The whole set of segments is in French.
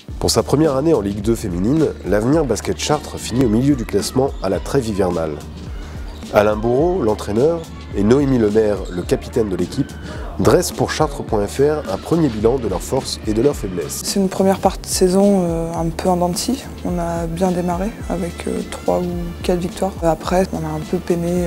Pour sa première année en Ligue 2 féminine, l'Avenir Basket Chartres finit au milieu du classement à la trêve hivernale. Alain Bourreau, l'entraîneur, et Noémie Lemaire, le capitaine de l'équipe, dressent pour Chartres.fr un premier bilan de leurs forces et de leurs faiblesses. C'est une première partie de saison un peu en dents de scie. On a bien démarré avec 3 ou 4 victoires. Après, on a un peu peiné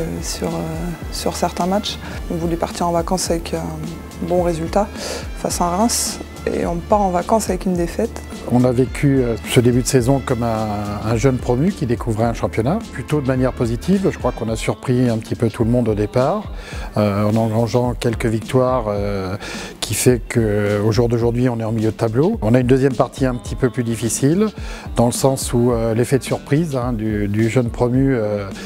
sur certains matchs. On voulait partir en vacances avec un bon résultat face à Reims et on part en vacances avec une défaite. On a vécu ce début de saison comme un jeune promu qui découvrait un championnat, plutôt de manière positive. Je crois qu'on a surpris un petit peu tout le monde au départ, en engageant quelques victoires qui fait qu'au jour d'aujourd'hui on est en milieu de tableau. On a une deuxième partie un petit peu plus difficile, dans le sens où l'effet de surprise du jeune promu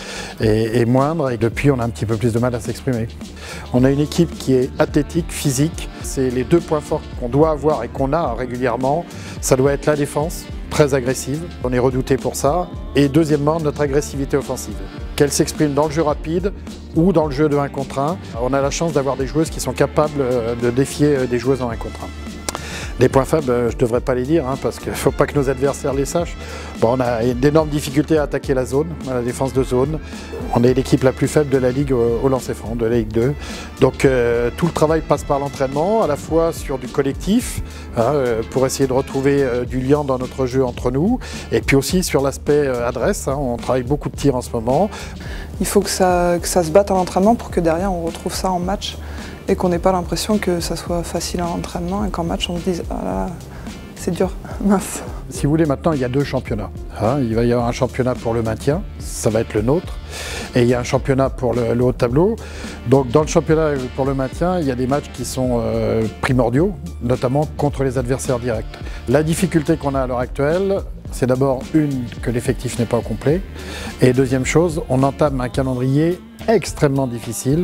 est moindre et depuis on a un petit peu plus de mal à s'exprimer. On a une équipe qui est athlétique, physique. C'est les 2 points forts qu'on doit avoir et qu'on a régulièrement. Ça doit être la défense, très agressive, on est redouté pour ça. Et deuxièmement, notre agressivité offensive, qu'elle s'exprime dans le jeu rapide ou dans le jeu de 1 contre 1. On a la chance d'avoir des joueuses qui sont capables de défier des joueuses en 1 contre 1. Les points faibles, je ne devrais pas les dire, parce qu'il ne faut pas que nos adversaires les sachent. Bon, on a d'énormes difficultés à attaquer la zone, à la défense de zone. On est l'équipe la plus faible de la Ligue au lancer franc, de la Ligue 2. Donc tout le travail passe par l'entraînement, à la fois sur du collectif, pour essayer de retrouver du lien dans notre jeu entre nous, et puis aussi sur l'aspect adresse. On travaille beaucoup de tirs en ce moment. Il faut que ça se batte à l'entraînement pour que derrière on retrouve ça en match. Et qu'on n'ait pas l'impression que ça soit facile à l'entraînement et qu'en match on se dise « Ah là, c'est dur, mince ». Si vous voulez, maintenant il y a 2 championnats. Il va y avoir un championnat pour le maintien, ça va être le nôtre, et il y a un championnat pour le haut de tableau. Donc dans le championnat pour le maintien, il y a des matchs qui sont primordiaux, notamment contre les adversaires directs. La difficulté qu'on a à l'heure actuelle, c'est d'abord que l'effectif n'est pas au complet, et deuxième chose, on entame un calendrier extrêmement difficile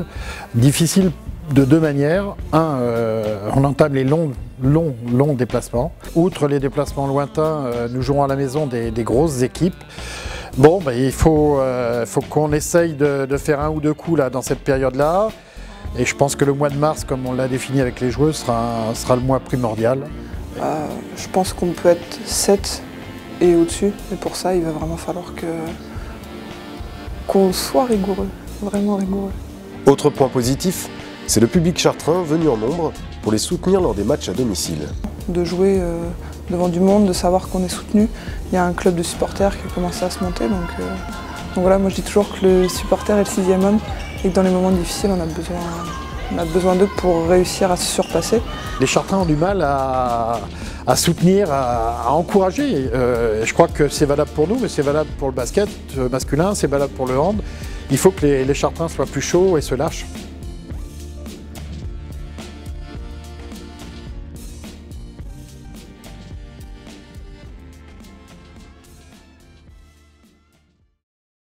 de 2 manières. On entame les longs déplacements. Outre les déplacements lointains, nous jouons à la maison des grosses équipes. Bon, il faut qu'on essaye de faire 1 ou 2 coups là, dans cette période-là. Et je pense que le mois de mars, comme on l'a défini avec les joueuses, sera le mois primordial. Je pense qu'on peut être 7 et au-dessus. Et pour ça, il va vraiment falloir qu'on soit rigoureux, vraiment rigoureux. Autre point positif, c'est le public chartrain venu en nombre pour les soutenir lors des matchs à domicile. De jouer devant du monde, de savoir qu'on est soutenu. Il y a un club de supporters qui a commencé à se monter. Donc voilà, moi je dis toujours que le supporter est le 6e homme et que dans les moments difficiles, on a besoin d'eux pour réussir à se surpasser. Les Chartrains ont du mal à soutenir, à encourager. Je crois que c'est valable pour nous, mais c'est valable pour le basket masculin, c'est valable pour le hand. Il faut que les Chartrains soient plus chauds et se lâchent.